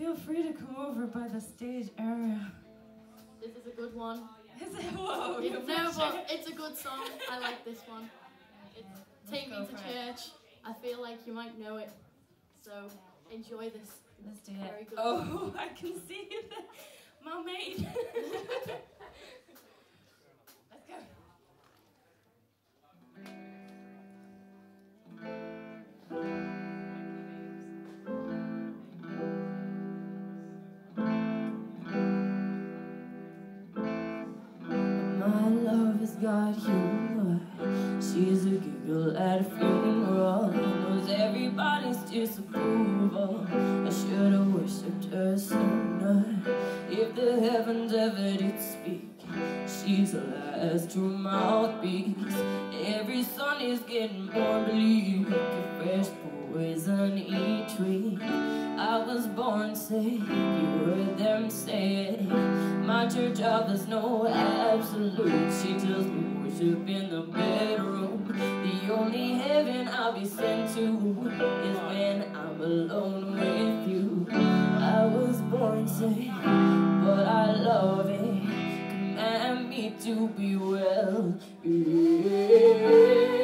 Feel free to come over by the stage area. This is a good one. Is it? Whoa! But it's a good song. I like this one. It's Take Me to Church. I feel like you might know it. So enjoy this. Let's do Very it. good. Oh, I can see my mate. Let's go. My love has got humor. She's a giggle at a funeral. Knows everybody's disapproval. I should have worshipped her sooner. If the heavens ever did speak, she's the last true mouthpiece. Every son is getting more bleak. A fresh poison each week. I was born sick, you heard them say it. My church offers no absolute. She tells me worship in the bedroom. The only heaven I'll be sent to is when I'm alone with you. I was born sick, but I love it. Command me to be well. Yeah.